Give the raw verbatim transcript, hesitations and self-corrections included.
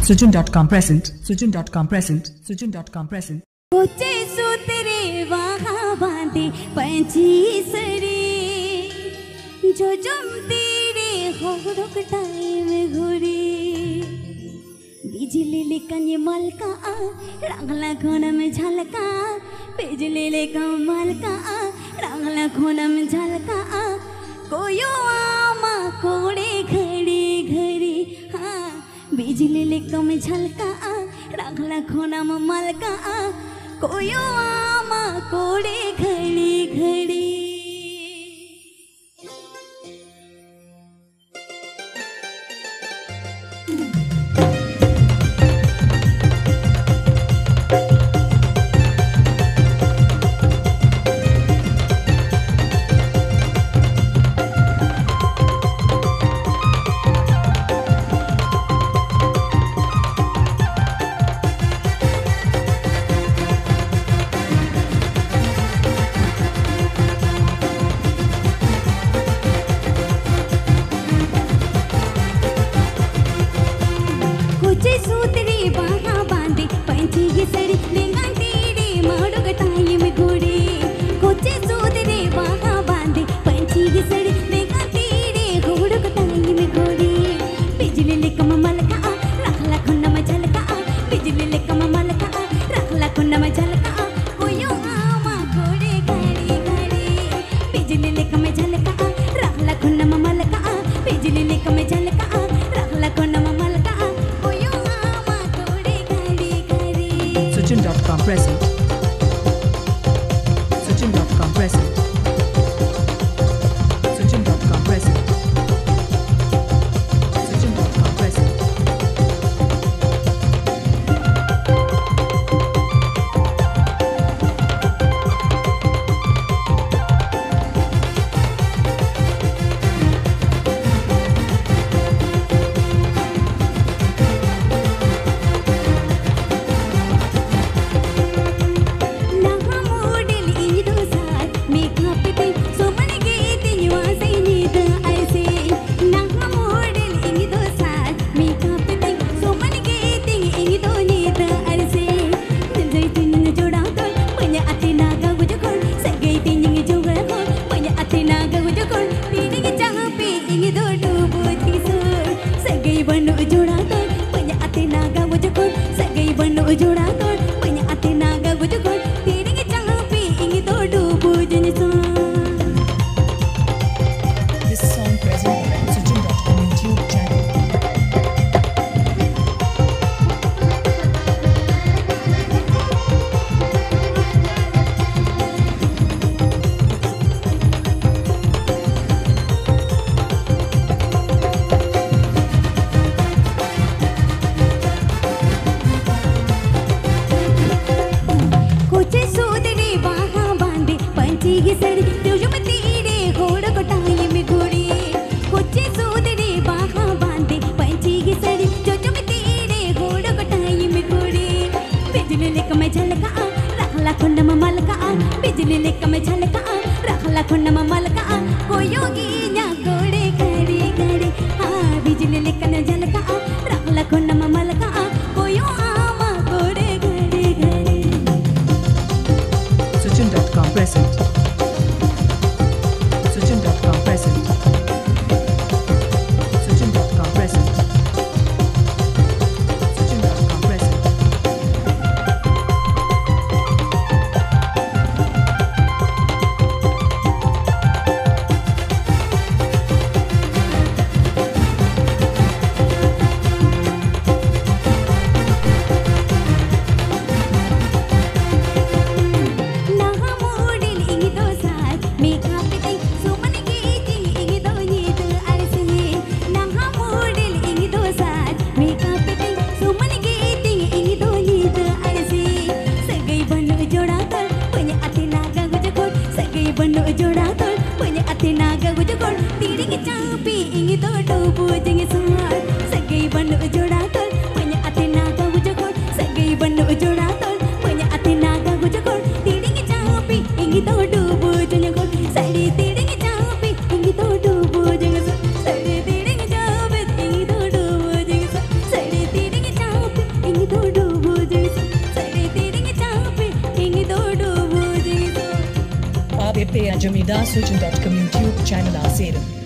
Sujin dot com present. Sujin dot com present. Sujin dot com present. कोचे सूत्रे वहाँ बांधे पंछी सरे जो जम तेरे होड़क टाइम घुरे बिजली लेकन ये मलका रंगला खोना में झलका बिजली लेकन मलका रंगला खोना में झलका कोयो आमा कोड़े घड़ी घड़ी हाँ बिजली लेकन झलका रंगला खोना में मलका कोयो आमा कोड़े घड़ी घड़ी Sujin dot com present. Sujin dot com present. Sujin dot com present. Sujin dot com present. बिजली लेकर मैं झलका रखला खुन्ना में मलका कोयोगी ना कोड़े घड़ी घड़ी हाँ बिजली लेकर मैं झलका रखला खुन्ना में मलका कोयो आमा कोड़े घड़ी घड़ी Sujin dot com present. Sujin dot com present. Sujin dot com present. Sujin dot com present. ter a Jamida Sojin dot com YouTube channel a ser.